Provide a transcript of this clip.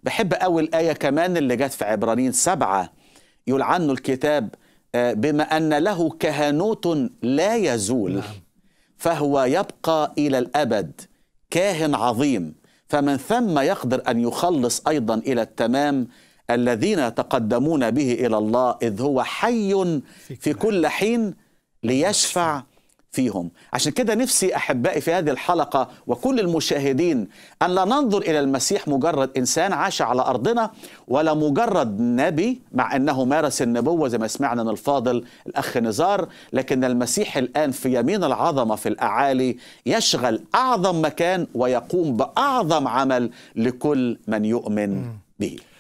بحب أول آية كمان اللي جت في عبرانيين 7، يقول عنه الكتاب بما أن له كهنوت لا يزول. نعم. فهو يبقى إلى الأبد كاهن عظيم، فمن ثم يقدر أن يخلص أيضا إلى التمام الذين يتقدمون به إلى الله، إذ هو حي في كل حين ليشفع فيهم. عشان كده نفسي أحبائي في هذه الحلقة وكل المشاهدين أن لا ننظر إلى المسيح مجرد إنسان عاش على أرضنا، ولا مجرد نبي مع أنه مارس النبوة زي ما سمعنا من الفاضل الأخ نزار، لكن المسيح الآن في يمين العظمة في الأعالي يشغل أعظم مكان ويقوم بأعظم عمل لكل من يؤمن به.